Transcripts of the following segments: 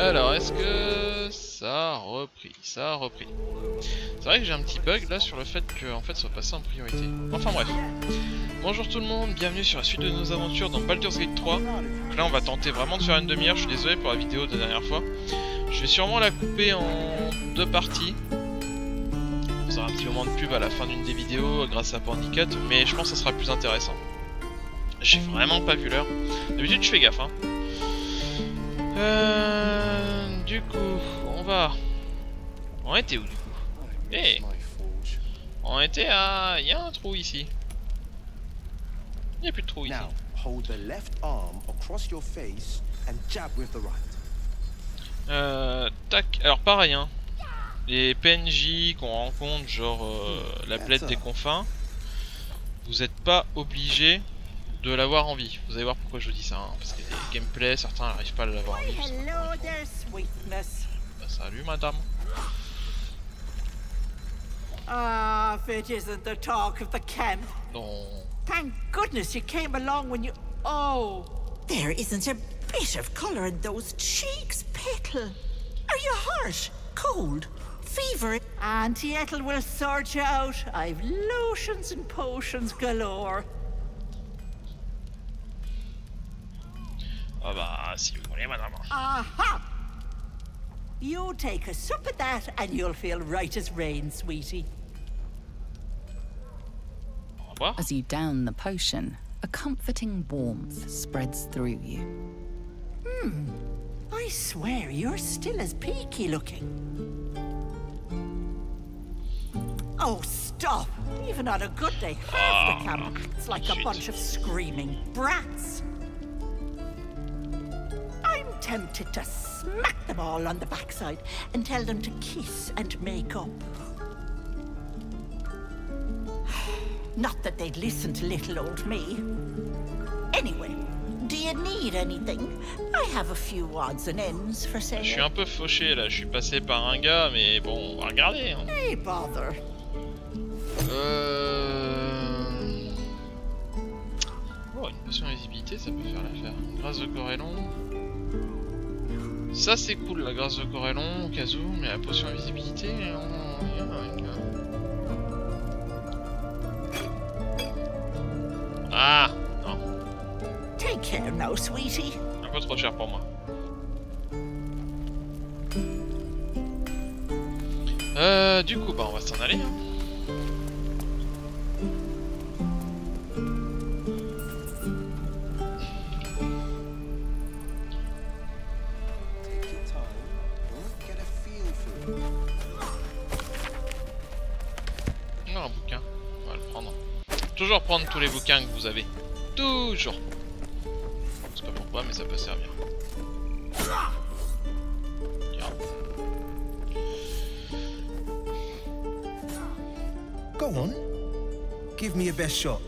Alors, est-ce que ça a repris? Ça a repris. C'est vrai que j'ai un petit bug là sur le fait que en fait, ça soit passé en priorité. Enfin bref. Bonjour tout le monde, bienvenue sur la suite de nos aventures dans Baldur's Gate 3. Donc là, on va tenter vraiment de faire une demi-heure. Je suis désolé pour la vidéo de la dernière fois. Je vais sûrement la couper en 2 parties. Vous aurez un petit moment de pub à la fin d'une des vidéos grâce à Pandicat, mais je pense que ça sera plus intéressant. J'ai vraiment pas vu l'heure. D'habitude, je fais gaffe, hein. Du coup, on va... On était où du coup? Eh, on était à... Il y a un trou ici. Il n'y a plus de trou ici. Tac, alors pareil, hein. Les PNJ qu'on rencontre, genre la bled des confins, vous n'êtes pas obligé de l'avoir en vie. Vous allez voir pourquoi je vous dis ça, hein, parce que les gameplays, certains n'arrivent pas à l'avoir en vie. Bah, salut madame. Ah, if it isn't the talk of the camp. Non. Thank goodness you came along when you... Oh. There isn't a bit of colour in those cheeks, Petal. Are you hurt? Cold? Fever? Auntie Ethel will sort you out. I've lotions and potions galore. Ah bah, si vous voulez, madame. Aha! You take a sup of that and you'll feel right as rain, sweetie. Au revoir. As you down the potion, a comforting warmth spreads through you. I swear you're still as peaky looking. Oh, stop! Even on a good day, half the camp, it's like a bunch of screaming brats. I'm tempted to smack them all on the backside and tell them to kiss and make up. Not that they'd listen to little old me. Anyway, do you need anything? I have a few odds and ends for sale. Je suis un peu fauché là, je suis passé par un gars, mais bon, on va regarder. Hein. Hey, bother. Oh, une potion d'invisibilité, ça peut faire l'affaire. Grâce de Corellon. Ça c'est cool, la grâce de Corellon, au cas où, mais la potion d'invisibilité, Ah non. Take care now, sweetie. Un peu trop cher pour moi. Du coup, bah on va s'en aller. Hein. Non, un bouquin. On va le prendre. Toujours prendre tous les bouquins que vous avez. Toujours. Je sais pas pourquoi, mais ça peut servir. Regarde. Go on. Give me your best shot.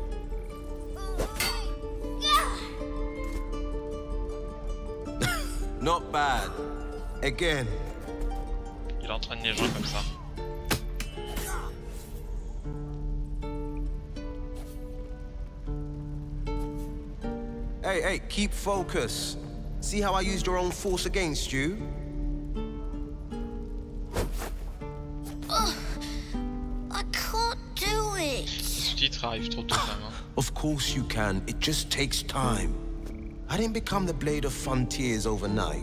Not bad. Again. Il entraîne les gens comme ça. Hey, keep focus. See how I used your own force against you? I can't do it. Les sous-titres arrivent trop tôt quand même. Hein. Of course you can. It just takes time. I didn't become the Blade of Frontiers overnight.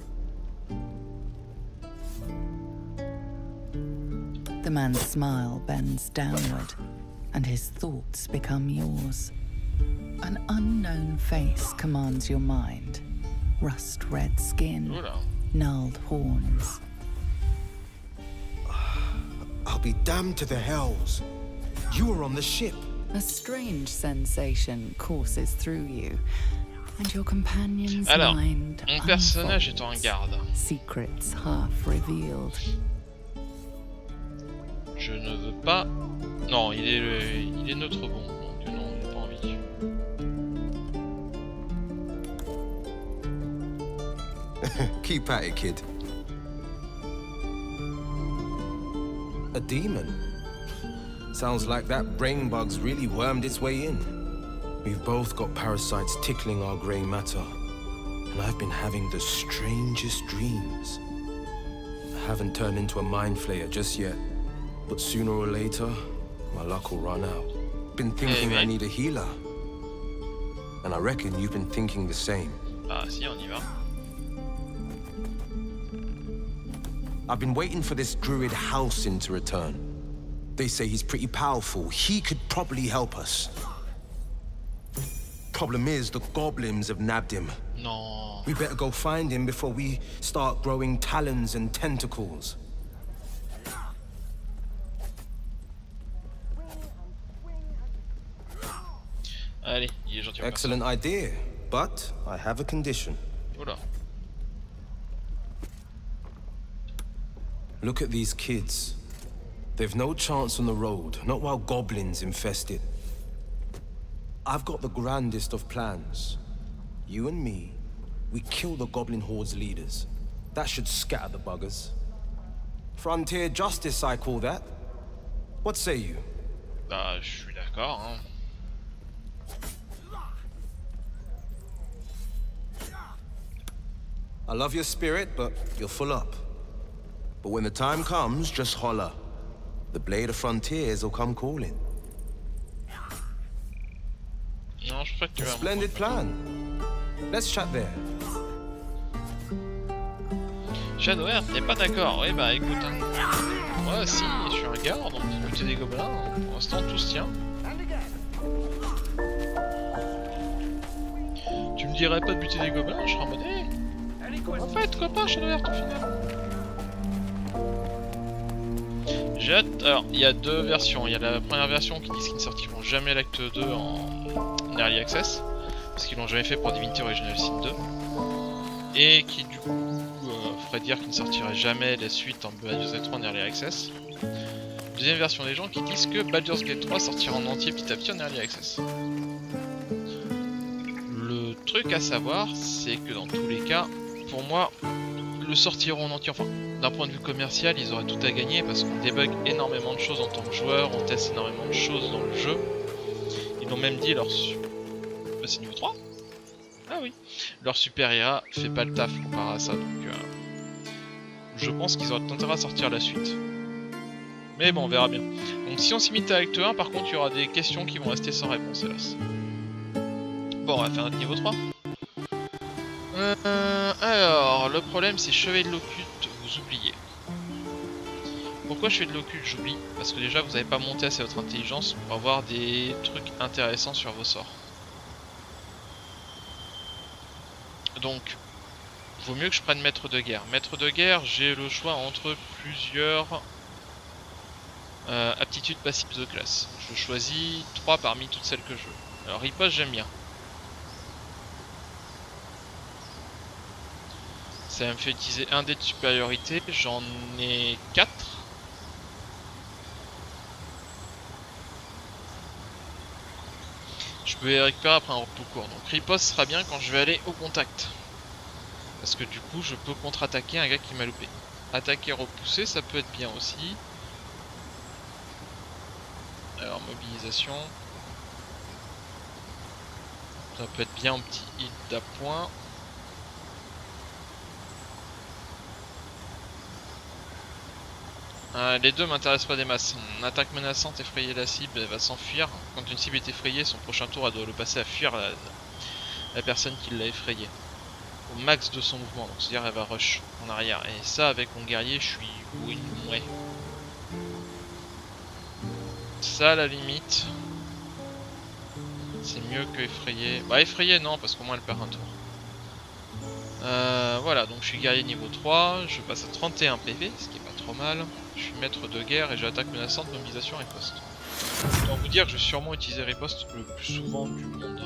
The man's smile bends downward, and his thoughts become yours. An unknown face commands your mind. Rust-red skin, Oula. gnarled horns. I'll be damned to the hells. You were on the ship. A strange sensation courses through you, and your companion's Alors, mind mon personnage est en unfolds, garde. secrets half revealed. Je ne veux pas... Non, il est neutre bon, donc non, il n'a pas envie. Keep at it, kid. A demon? Sounds like that brain bug's really wormed its way in. We've both got parasites tickling our grey matter. and I've been having the strangest dreams. I haven't turned into a mind flayer just yet, but sooner or later, my luck will run out. Been thinking I need a healer, and I reckon you've been thinking the same. Ah si, on y va. I've been waiting for this druid Halsin to return. They say he's pretty powerful. He could probably help us. Problem is, the goblins have nabbed him. Non. We better go find him before we start growing talons and tentacles. Allez, il est gentil. Excellent idea, but I have a condition. Oula. Look at these kids. They've no chance on the road, not while goblins infest it. I've got the grandest of plans. You and me, we kill the goblin horde's leaders. That should scatter the buggers. Frontier justice, I call that. What say you? Bah, je suis d'accord, hein. I love your spirit, but you're full up. But when the time comes, just holler. The Blade of Frontiers will come calling. Non, je crois que tu vas. Splendid plan. Let's chat there. Shadowheart, t'es pas d'accord? Oui, bah écoute, hein. Moi, si, je suis un garde, on peut buter des gobelins. Pour l'instant, tout se tient. Tu me dirais pas de buter des gobelins, je serais en mode. En fait, quoi pas, Shadowheart au final. J'ai hâte. Alors, il y a deux versions. Il y a la première version qui disent qu'ils ne sortiront jamais l'acte 2 en Early Access, parce qu'ils l'ont jamais fait pour Divinity Original Sin 2. Et qui, du coup, ferait dire qu'ils ne sortiraient jamais la suite en Baldur's Gate 3 en Early Access. Deuxième version des gens qui disent que Baldur's Gate 3 sortira en entier petit à petit en Early Access. Le truc à savoir, c'est que dans tous les cas, pour moi, le sortiront en entier, enfin, d'un point de vue commercial, ils auraient tout à gagner parce qu'on débug énormément de choses en tant que joueur, on teste énormément de choses dans le jeu. Ils l'ont même dit, leur c'est niveau 3 ? Ah oui. Leur super IRA fait pas le taf comparé à ça, donc je pense qu'ils auraient intérêt à sortir la suite. Mais bon, on verra bien. Donc si on s'imite à Acte 1, par contre, il y aura des questions qui vont rester sans réponse, hélas. Bon, on va faire notre niveau 3. Alors, le problème c'est Chevalier de l'Occulte, vous oubliez. Pourquoi Chevalier de l'Occulte j'oublie? Parce que déjà vous n'avez pas monté assez votre intelligence pour avoir des trucs intéressants sur vos sorts. Donc, vaut mieux que je prenne Maître de Guerre. Maître de Guerre, j'ai le choix entre plusieurs aptitudes passives de classe. Je choisis 3 parmi toutes celles que je veux. Alors riposte j'aime bien. Ça me fait utiliser un dé de supériorité, j'en ai 4. Je peux les récupérer après un repos court. Donc riposte sera bien quand je vais aller au contact. Parce que du coup je peux contre-attaquer un gars qui m'a loupé. Attaquer, repousser, ça peut être bien aussi. Alors mobilisation. Ça peut être bien un petit hit d'appoint. Les deux m'intéressent pas des masses. En attaque menaçante, effrayer la cible, elle va s'enfuir. Quand une cible est effrayée, son prochain tour elle doit le passer à fuir la personne qui l'a effrayée. Au max de son mouvement, donc c'est-à-dire elle va rush en arrière. Et ça avec mon guerrier je suis ouais. Ça à la limite. C'est mieux que effrayer. Bah effrayer non parce qu'au moins elle perd un tour. Voilà, donc je suis guerrier niveau 3, je passe à 31 PV, ce qui est pas trop mal. Je suis maître de guerre et j'ai attaque menaçante, mobilisation, riposte. Je dois vous dire que je vais sûrement utiliser riposte le plus souvent du monde.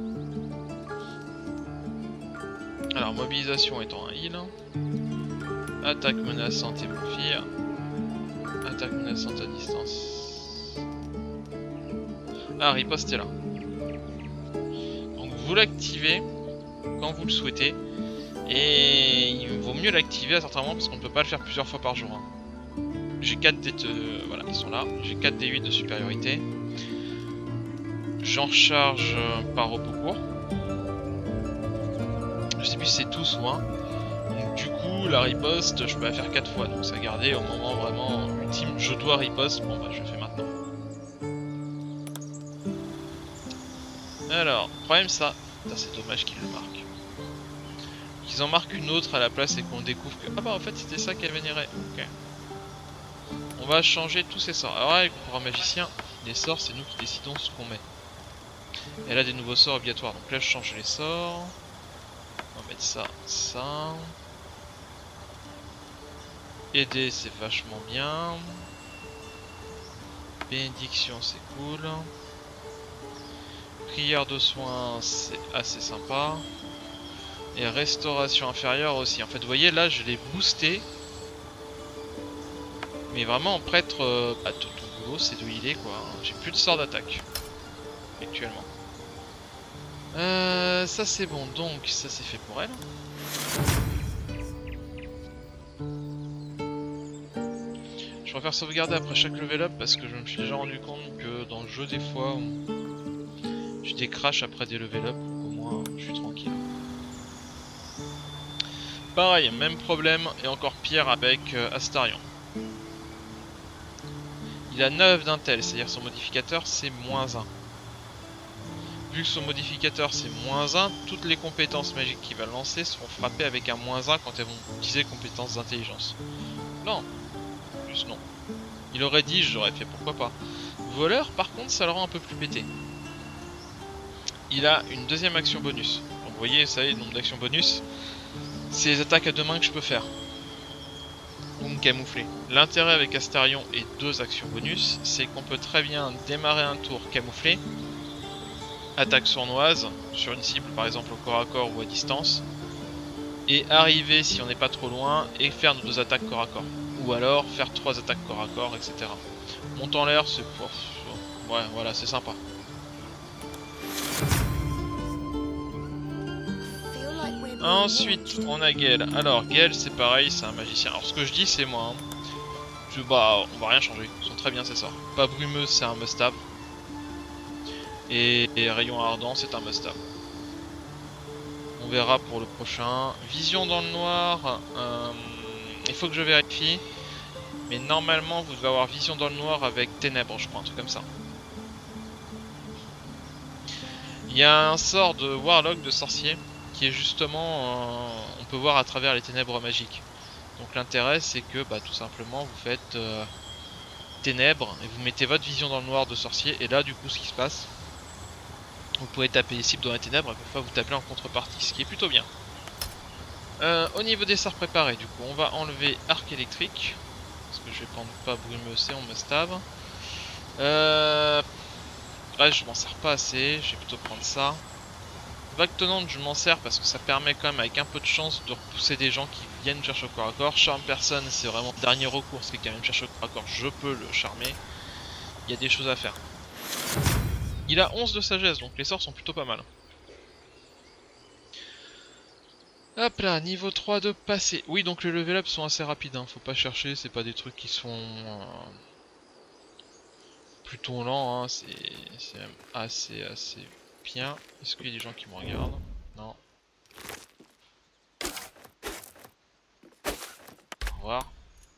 Alors mobilisation étant un heal. Attaque menaçante et bouffir. Attaque menaçante à distance. Ah, riposte est là. Donc vous l'activez quand vous le souhaitez. Et il vaut mieux l'activer à certains moments parce qu'on ne peut pas le faire plusieurs fois par jour. Hein. J'ai 4 dés de... Voilà, ils sont là. J'ai 4 D8 de supériorité. J'en recharge par repos court. Je sais plus si c'est tous ou un. Donc du coup la riposte je peux la faire 4 fois, donc ça garder au moment vraiment ultime je dois riposte, bon bah je le fais maintenant. Alors, problème ça, c'est dommage qu'ils le marquent. Qu'ils en marquent une autre à la place et qu'on découvre que... Ah bah en fait c'était ça qu'elle vénérait, ok. On va changer tous ces sorts. Alors avec le pouvoir magicien, les sorts c'est nous qui décidons ce qu'on met. Elle a des nouveaux sorts obligatoires, donc là je change les sorts. On va mettre ça, ça. Aider c'est vachement bien. Bénédiction c'est cool. Prière de soins c'est assez sympa. Et restauration inférieure aussi. En fait vous voyez là je l'ai boosté. Mais vraiment prêtre, tout ton boulot c'est d'où il est quoi. J'ai plus de sort d'attaque actuellement. Ça c'est bon, donc ça c'est fait pour elle. Je préfère sauvegarder après chaque level up parce que je me suis déjà rendu compte que dans le jeu des fois je décrache après des level up, au moins je suis tranquille. Pareil, même problème et encore pire avec Astarion. Il a 9 d'intel, c'est-à-dire son modificateur c'est -1. Vu que son modificateur c'est -1, toutes les compétences magiques qu'il va lancer seront frappées avec un -1 quand elles vont utiliser compétences d'intelligence. Non, plus non. Il aurait dit, j'aurais fait pourquoi pas. Voleur par contre ça le rend un peu plus pété. Il a une deuxième action bonus. Donc vous voyez, ça y est, le nombre d'actions bonus, c'est les attaques à deux mains que je peux faire. Donc camoufler. L'intérêt avec Astarion et 2 actions bonus, c'est qu'on peut très bien démarrer un tour camouflé, attaque sournoise sur une cible par exemple au corps à corps ou à distance, et arriver si on n'est pas trop loin et faire nos 2 attaques corps à corps, ou alors faire 3 attaques corps à corps, etc. Monte en l'air, c'est pour... ouais voilà, c'est sympa. Ensuite on a Gale. Alors Gale c'est pareil, c'est un magicien. Alors ce que je dis c'est moi bah on va rien changer, ils sont très bien ces sorts. Pas brumeuse c'est un must-have. Et rayon ardent c'est un must-have. On verra pour le prochain. Vision dans le noir, il faut que je vérifie. Mais normalement vous devez avoir vision dans le noir avec ténèbres, je crois, un truc comme ça. Il y a un sort de warlock, de sorcier, qui est justement, on peut voir à travers les ténèbres magiques. Donc l'intérêt c'est que tout simplement vous faites ténèbres et vous mettez votre vision dans le noir de sorcier, et là du coup ce qui se passe, vous pouvez taper les cibles dans les ténèbres et parfois vous tapez en contrepartie, ce qui est plutôt bien. Au niveau des sorts préparés, du coup on va enlever arc électrique, parce que je vais prendre pas brumeux, c'est on must-have. Ouais, je m'en sers pas assez, je vais plutôt prendre ça. Vague tenante, je m'en sers parce que ça permet quand même avec un peu de chance de repousser des gens qui viennent chercher au corps à corps. Charme personne, c'est vraiment le dernier recours, ce qui est quand même chercher au corps à corps, je peux le charmer. Il y a des choses à faire. Il a 11 de sagesse, donc les sorts sont plutôt pas mal. Hop là, niveau 3 de passé. Oui, donc les level up sont assez rapides, hein. Faut pas chercher, c'est pas des trucs qui sont plutôt lents, hein. C'est même assez bien. Est-ce qu'il y a des gens qui me regardent? Non. Au revoir.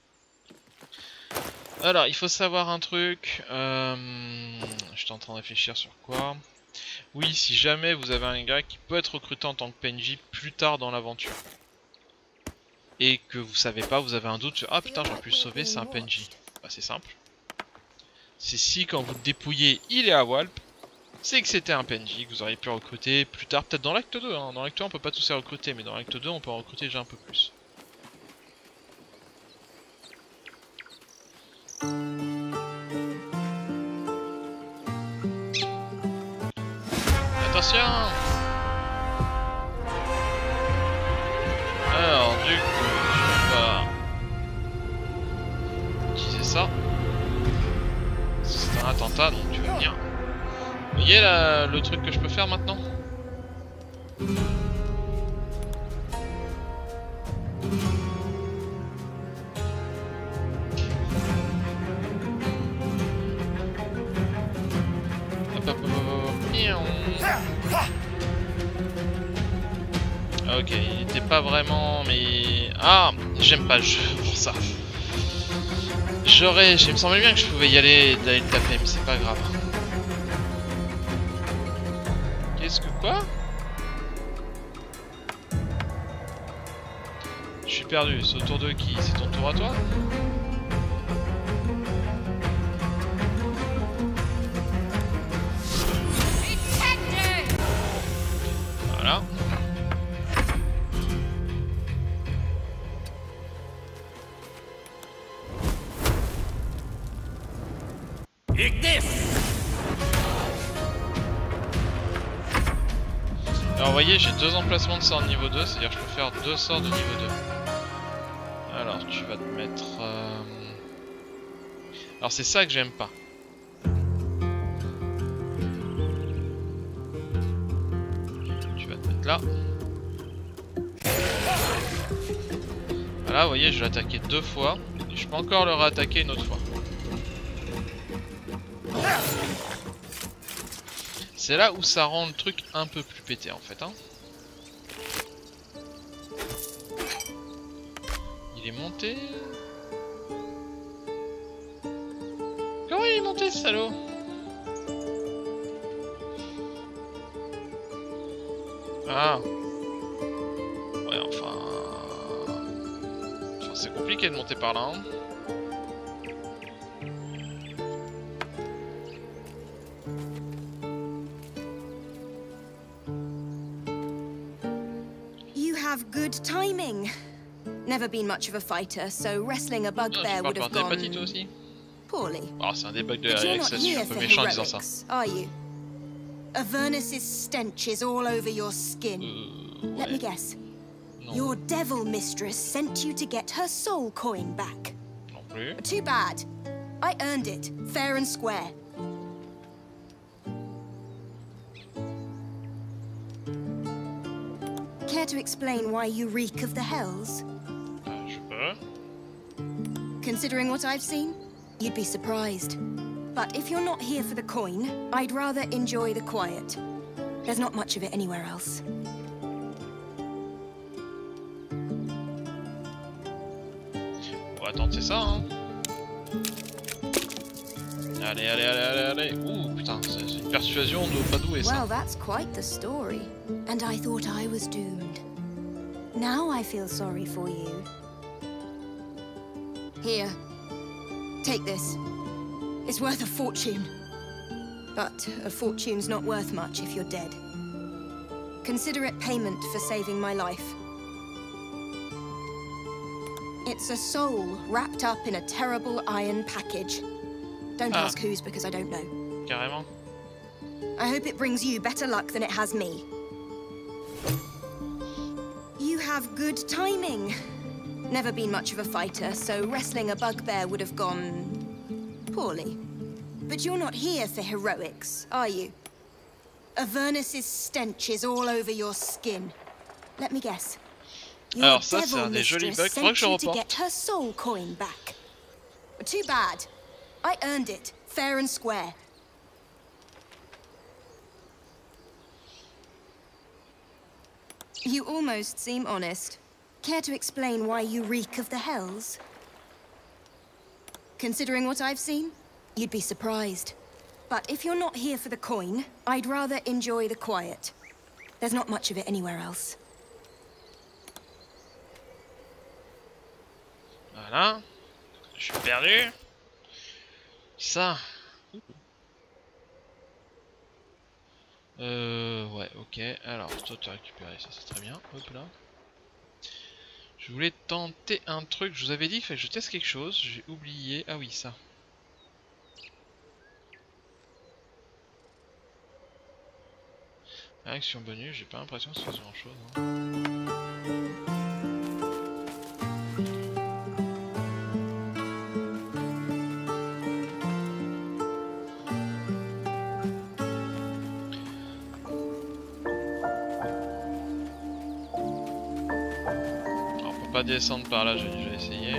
Alors, il faut savoir un truc. J'étais en train de réfléchir sur quoi. Oui, si jamais vous avez un gars qui peut être recruté en tant que PNJ plus tard dans l'aventure, et que vous savez pas, vous avez un doute sur ah putain j'aurais pu le sauver, c'est un PNJ. Bah c'est simple. C'est si quand vous le dépouillez il est à Walp, c'est que c'était un PNJ que vous auriez pu recruter plus tard, peut-être dans l'acte 2, hein. Dans l'acte 1 on peut pas tous les recruter, mais dans l'acte 2 on peut en recruter déjà un peu plus. Attention! Alors du coup, je vais utiliser ça. C'est un attentat, donc tu vas venir. Vous voyez là, le truc que je peux faire maintenant? Ok, il était pas vraiment, mais... Ah, j'aime pas le jeu pour ça. Il me semblait bien que je pouvais y aller et d'aller le taper, mais c'est pas grave. Qu'est-ce que quoi? Je suis perdu, c'est au tour de qui? C'est ton tour à toi? Voilà. Alors vous voyez, j'ai 2 emplacements de sorts de niveau 2, c'est-à-dire que je peux faire 2 sorts de niveau 2. Alors tu vas te mettre... Alors c'est ça que j'aime pas. Tu vas te mettre là. Voilà, vous voyez, je l'ai attaqué 2 fois. Et je peux encore le réattaquer une autre fois. C'est là où ça rend le truc un peu plus pété en fait. Hein. Il est monté. Comment il est monté ce salaud? Ah. Ouais enfin... c'est compliqué de monter par là. Hein. Good timing. Never been much of a fighter, so wrestling a bugbear would have gone poorly. Oh, c'est un des bugs de RX, je suis un peu méchant en disant ça. Are you? Avernus's stench is all over your skin. Let me guess. Non. Your devil mistress sent you to get her soul coin back. Non plus. Too bad. I earned it, fair and square. Care to explain why you reek of the hells? Je peux. Considering what I've seen, you'd be surprised. But if you're not here for the coin, I'd rather enjoy the quiet. There's not much of it anywhere else. On va tenter ça, hein. Allez, allez, allez, allez, allez. Ouh, putain, c'est une persuasion de pas doué, ça. Well, that's quite the story. And I thought I was doomed. Now I feel sorry for you. Here. Take this. It's worth a fortune. But a fortune's not worth much if you're dead. Consider it payment for saving my life. It's a soul wrapped up in a terrible iron package. Don't ask whose, because I don't know. Carrément. I hope it brings you better luck than it has me. You have good timing. Never been much of a fighter, so wrestling a bugbear would have gone poorly. But you're not here for heroics, are you? Avernus's stench is all over your skin. Let me guess. Alors ça, c'est un des jolis bugs. Faudrait que je reporte. To get her soul coin back. Too bad. I earned it, fair and square. You almost seem honest. Care to explain why you reek of the hells? Considering what I've seen, you'd be surprised. But if you're not here for the coin, I'd rather enjoy the quiet. There's not much of it anywhere else. Voilà. Je suis perdu. Ça. Ouais, ok. Alors, toi, tu as récupéré ça, c'est très bien. Hop là. Je voulais tenter un truc. Je vous avais dit qu'il fallait que je teste quelque chose. J'ai oublié. Ah oui, ça. Action bonus, j'ai pas l'impression que ce soit grand chose. Hein. Pas descendre par là, j'ai déjà essayé.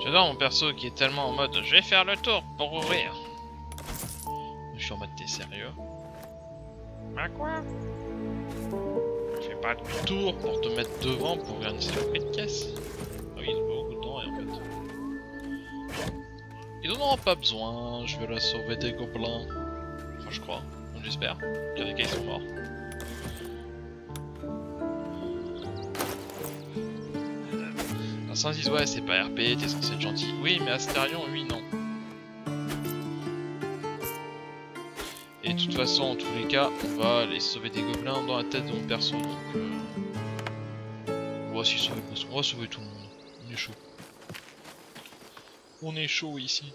J'adore mon perso qui est tellement en mode je vais faire le tour pour ouvrir. Je suis en mode t'es sérieux? Bah quoi? Je fais pas de tour pour te mettre devant pour ouvrir une saloperie de caisse. Ah oui, il se beaucoup de temps en fait. Ils en auront pas besoin, je vais la sauver des gobelins. Enfin je crois, j'espère. Car les gars ils sont morts. Certains disent ouais c'est pas RP, t'es censé être gentil. Oui mais Astarion lui non. Et de toute façon en tous les cas on va aller sauver des gobelins dans la tête de mon perso donc on va aussi sauver, on va sauver tout le monde. On est chaud. On est chaud ici.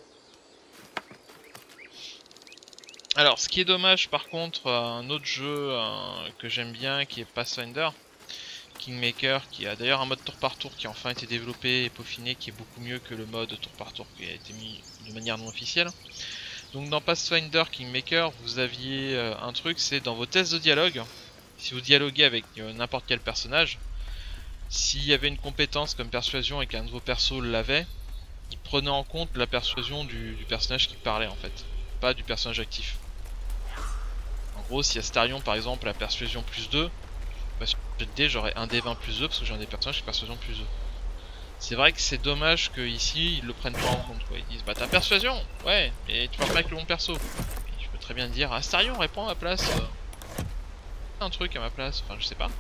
Alors ce qui est dommage par contre, un autre jeu que j'aime bien qui est Pathfinder Kingmaker, qui a d'ailleurs un mode tour par tour qui a enfin été développé et peaufiné, qui est beaucoup mieux que le mode tour par tour qui a été mis de manière non officielle. Donc dans Pathfinder Kingmaker, vous aviez un truc, c'est dans vos tests de dialogue, si vous dialoguez avec n'importe quel personnage, s'il y avait une compétence comme persuasion et qu'un de vos persos l'avait, il prenait en compte la persuasion du personnage qui parlait en fait, pas du personnage actif. En gros, si Astarion par exemple a persuasion plus 2, bah, sur le dé j'aurais un D20 plus 2 parce que j'ai un des personnages qui persuasion plus 2. C'est vrai que c'est dommage que ici ils le prennent pas en compte quoi. Ils disent bah t'as persuasion, ouais, mais tu parles pas avec le bon perso. Et je peux très bien dire Astarion réponds à ma place. Un truc à ma place, enfin je sais pas.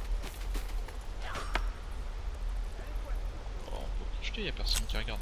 Oh, on peut projeter, y'a personne qui regarde.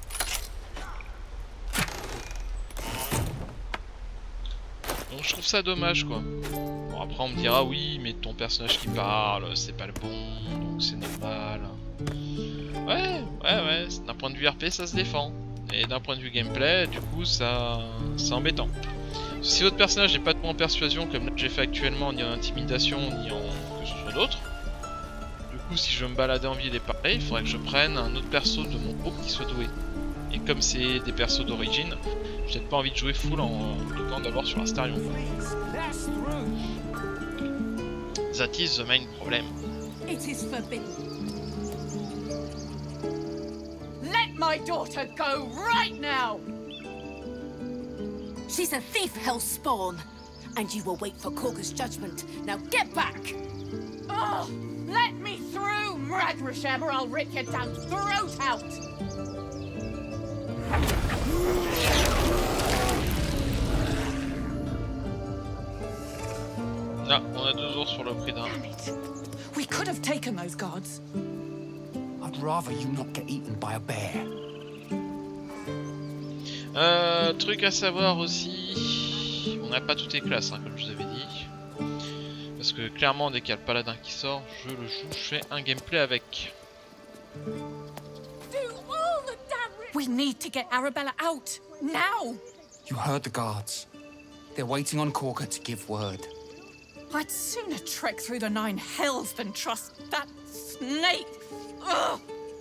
Donc je trouve ça dommage quoi. Bon après on me dira oui mais ton personnage qui parle c'est pas le bon donc c'est normal. Ouais, d'un point de vue RP ça se défend. Et d'un point de vue gameplay du coup ça c'est embêtant. Si votre personnage n'est pas de bon en persuasion comme j'ai fait actuellement ni en intimidation ni en que ce soit d'autres. Du coup si je veux me balader en ville et parler il faudrait que je prenne un autre perso de mon groupe qui soit doué. Et comme c'est des persos d'origine, j'ai peut-être pas envie de jouer full en bloquant d'abord sur Astarion. That is the main problem. It is forbidden. Let my daughter go right now! She's a thief, Hellspawn, and you will wait for Korga's judgment. Now get back! Oh, let me through, Mradrashem, or I'll rip your damn throat out! Ah, on a 2 ours sur le prix d'un. We could have taken those guards. I'd rather you not get eaten by a bear. Truc à savoir aussi, on n'a pas toutes les classes hein, comme je vous avais dit. Parce que clairement dès qu'il y a le paladin qui sort, je le joue, je fais un gameplay avec. We need to get Arabella out, now! You heard the guards. They're waiting on Korga to give word. I'd sooner trek through the 9 hells than trust that snake! Ugh!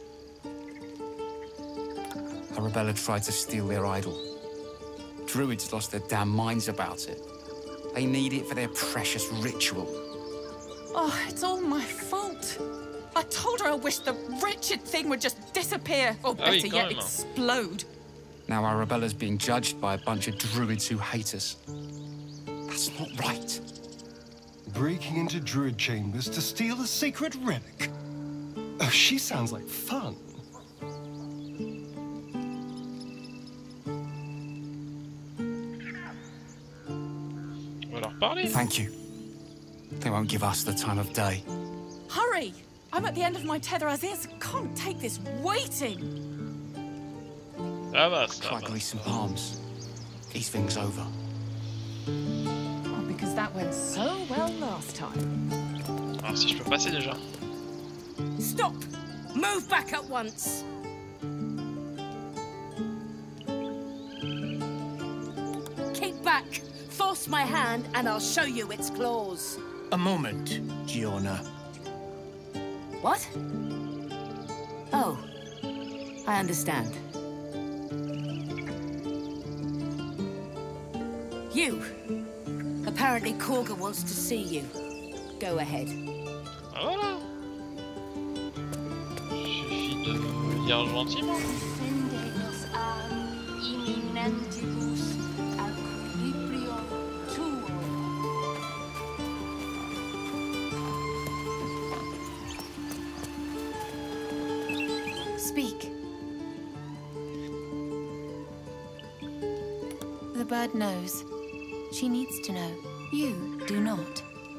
Arabella tried to steal their idol. Druids lost their damn minds about it. They need it for their precious ritual. Oh, it's all my fault. I told her I wished the wretched thing would just disappear, or better yet, explode. Now Arabella's being judged by a bunch of druids who hate us. That's not right. Breaking into druid chambers to steal a sacred relic. Oh, she sounds like fun. On va leur parler. Thank you. They won't give us the time of day. Hurry! I'm at the end of my tether as is. Can't take this waiting. Ça va, ça Try va. grease some palms. Ease things over. Oh, because that went so well last time. Alors si je peux passer déjà. Stop! Move back at once! Keep back! Force my hand and I'll show you its claws. A moment, Giona. What? Oh, I understand. You. Apparently Korga wants to see you. Go ahead. Ah, voilà. Suffit de me dire gentiment. Gentibus equilibrio tuo. Speak. The bird knows. She needs to know. You do not.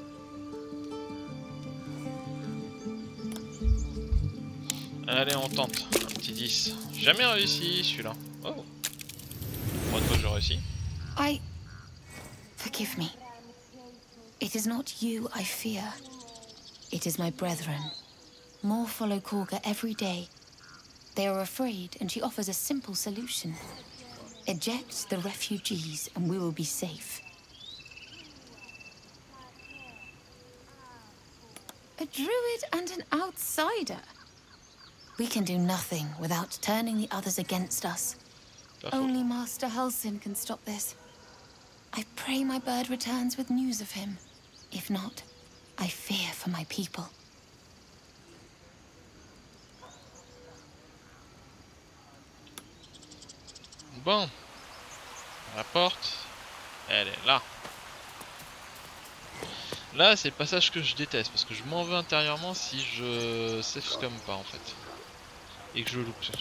Allez, on tente. Un petit 10. Jamais réussi celui-là. Oh. Pour une fois que j'ai réussi. Forgive me. It is not you I fear. It is my brethren. More follow Korga every day. They are afraid, and she offers a simple solution. Eject the refugees, and we will be safe. A druid and an outsider. We can do nothing without turning the others against us. Only Master Halsin can stop this. I pray my bird returns with news of him. If not, I fear for my people. Bon. La porte, elle est là. Là, c'est le passage que je déteste parce que je m'en veux intérieurement si je safe comme pas en fait. Et que je loupe surtout.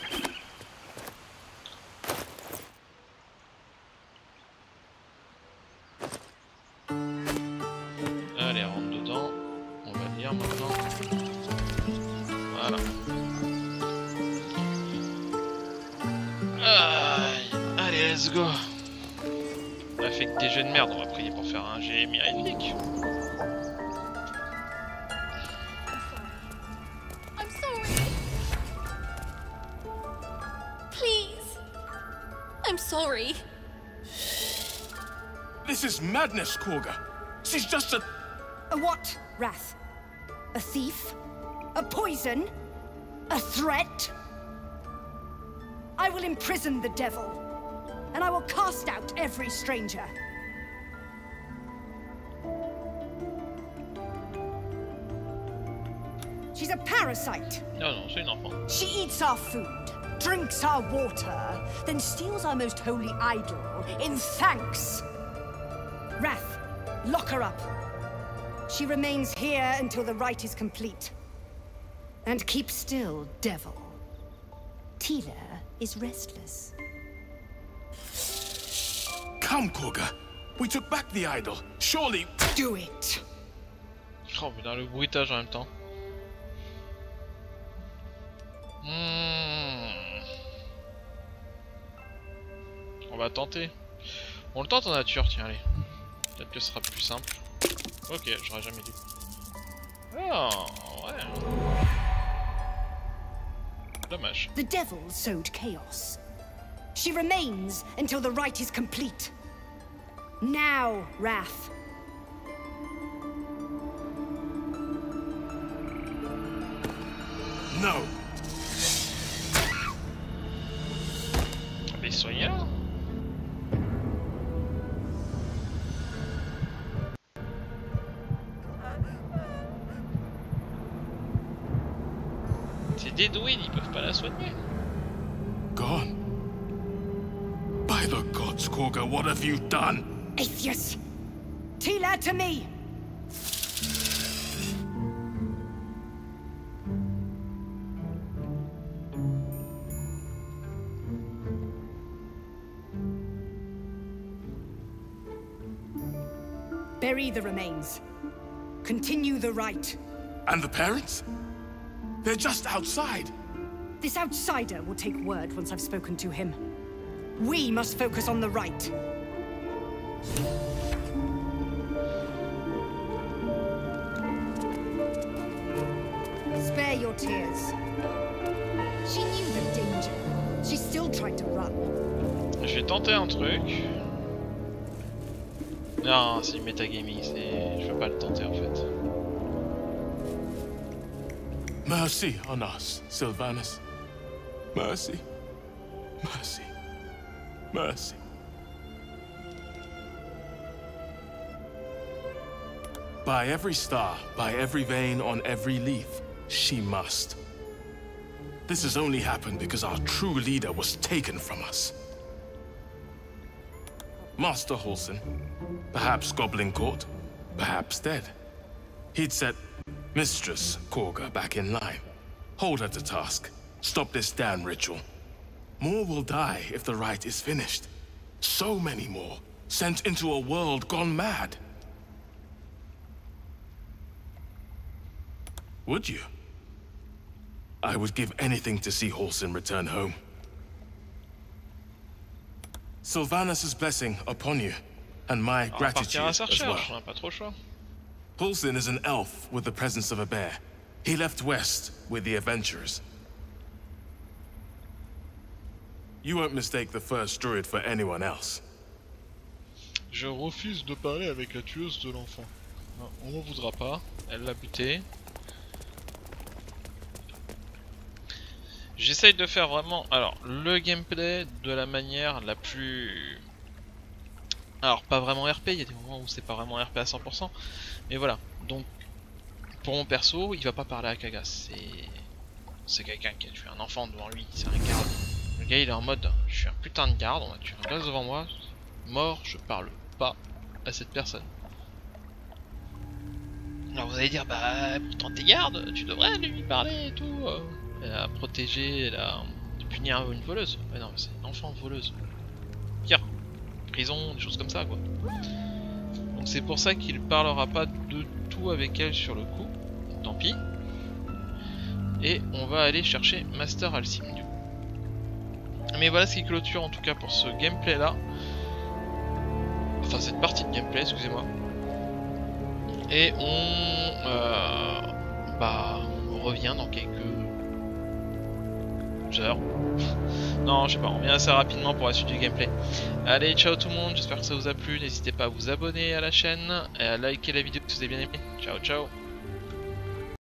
Allez, rentre dedans. On va lire maintenant. Voilà. Allez, let's go. On a fait que des jets de merde, on va prier pour faire un jet mirifique. I'm sorry. Please. I'm sorry. This is madness, Korga. She's just a... A what, Wrath? A thief? A poison? A threat? I will imprison the devil, and I will cast out every stranger. She's a parasite. Non, non, c'est une enfant. She eats our food, drinks our water, then steals our most holy idol in thanks. Wrath, lock her up. She remains here until the rite is complete. And keep still, devil. Tila is restless. Come, Korga. We took back the idol. Surely... Do it. Oh putain, le bruitage en même temps. On va tenter. On le tente en nature, tiens, allez. Peut-être que ce sera plus simple. Ok, j'aurais jamais dû. Oh, ouais. Dommage. The devil sowed chaos. She remains until the rite is complete. Now, Wrath. No. Mais soyez là. C'est des druides, ils peuvent pas la soigner. Gone. By the gods, Korga, what have you done? Atheus! Tila to me! Bury the remains. Continue the rite. And the parents? They're just outside. This outsider will take word once I've spoken to him. We must focus on the rite. Spare your tears. She knew the danger. She still tried to run. Je vais tenter un truc. Non, c'est metagaming, c'est... Je veux pas le tenter en fait. Mercy on us, Sylvanus. Mercy. Mercy. Mercy. By every star, by every vein on every leaf, she must. This has only happened because our true leader was taken from us. Master Halsin. Perhaps Goblin Court. Perhaps dead. He'd set Mistress Korga back in line. Hold her to task. Stop this damn ritual. More will die if the rite is finished. So many more. Sent into a world gone mad. Would you? I would give anything to see Halsin return home. Sylvanus' blessing upon you, and my gratitude as well. On a pas trop le choix. Halsin is an elf with the presence of a bear. He left west with the adventurers. You won't mistake the first druid for anyone else. Je refuse de parler avec la tueuse de l'enfant. On m'en voudra pas, elle l'a buté. J'essaye de faire vraiment le gameplay de la manière la plus... Alors pas vraiment RP, il y a des moments où c'est pas vraiment RP à 100%. Mais voilà, donc pour mon perso, il va pas parler à Kagas. C'est quelqu'un qui a tué un enfant devant lui, c'est un garde. Le gars il est en mode, je suis un putain de garde, on a tué un gosse devant moi. Mort, je parle pas à cette personne. Alors vous allez dire, bah pourtant t'es garde, tu devrais lui parler et tout. Elle a protégé, elle a puni une voleuse. Mais non, c'est une enfant voleuse. Pire, prison, des choses comme ça quoi. Donc c'est pour ça qu'il parlera pas de tout avec elle sur le coup. Tant pis. Et on va aller chercher Master Halsin. Mais voilà ce qui clôture en tout cas pour ce gameplay là. Enfin cette partie de gameplay, excusez-moi. Et on revient dans quelques heures. Non, je sais pas, on revient assez rapidement pour la suite du gameplay. Allez, ciao tout le monde, j'espère que ça vous a plu. N'hésitez pas à vous abonner à la chaîne et à liker la vidéo si vous avez bien aimé. Ciao, ciao.